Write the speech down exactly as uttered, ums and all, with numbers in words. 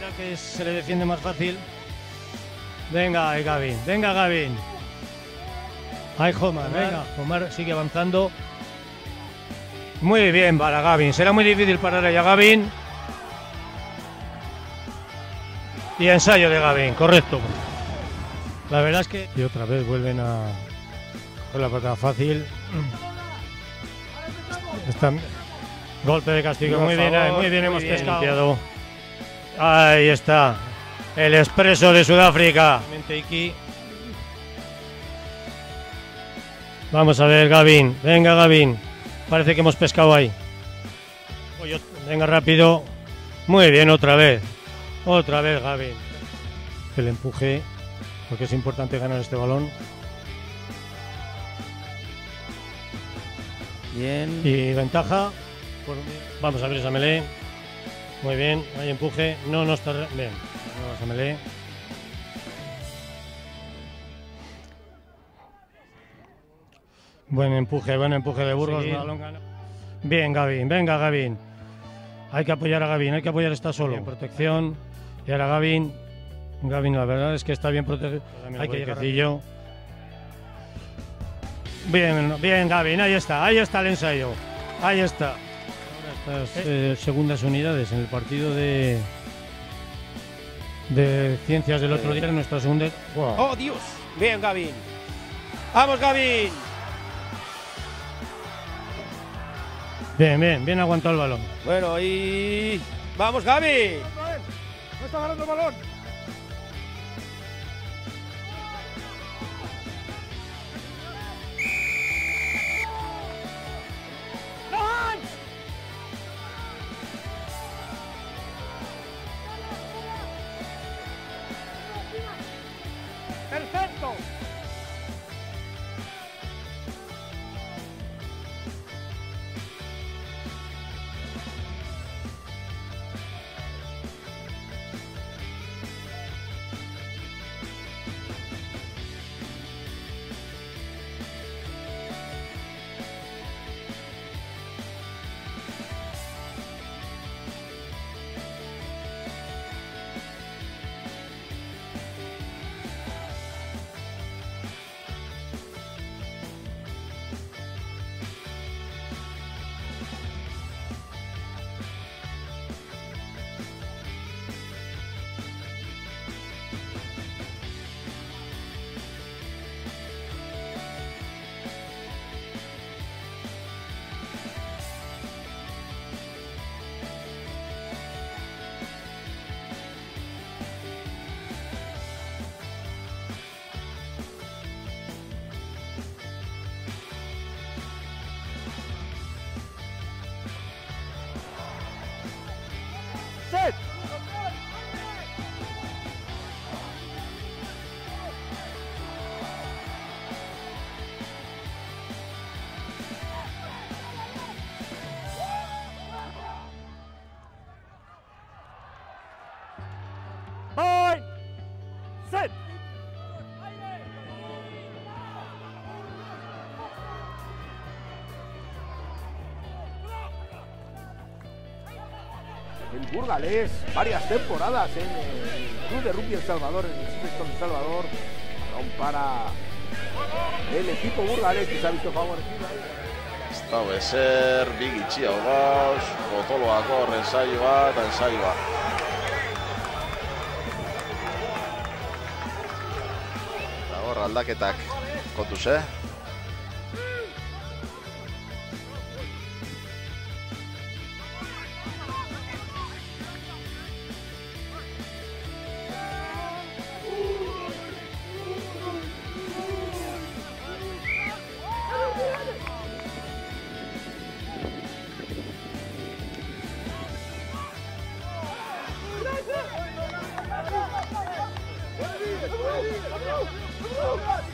Mira que se le defiende más fácil. Venga, ahí Gavin, venga Gavin. Ahí Omar, venga, Omar sigue avanzando. Muy bien para Gavin, será muy difícil parar ahí a Gavin. Y ensayo de Gavin, correcto. La verdad es que... Y otra vez vuelven a... con la patada fácil. Está... Golpe de castigo, muy bien, muy bien, hemos pescado. Ahí está, el expreso de Sudáfrica. Vamos a ver, Gavin, venga Gavin, parece que hemos pescado ahí. Venga rápido, muy bien, otra vez, otra vez Gavin. El empuje, porque es importante ganar este balón. Bien. Y ventaja. Vamos a ver esa melee. Muy bien, hay empuje. No, no está... Bien, vamos a melee. Buen empuje, buen empuje de Burgos. Sí. Bien, Gavin, venga Gavin. Hay que apoyar a Gavin, hay que apoyar, está solo. Bien, protección. Y ahora Gavin. Gavin, la verdad es que está bien protegido. Hay que llegar. Bien, bien Gavin, ahí está, ahí está el ensayo. Ahí está. Estas eh, segundas unidades en el partido de de ciencias del otro día, en nuestra segunda. Wow. ¡Oh, Dios! Bien, Gavin. ¡Vamos, Gavin! Bien, bien, bien aguantado el balón. Bueno, y... ¡Vamos, Gavin! ¡No está ganando el balón! ¡Perfecto! Set. Bye. Set. El burgalés, varias temporadas en el Club de Rugby El Salvador, en el Silverstone El Salvador. Balón para el equipo burgalés que se ha visto favorecido ahí. Ez da bezer, bi gitxia gauz, potoloako ensaioa eta ensaioa. Eta hor aldaketak kontuz, eh? Go, go, go, go, go.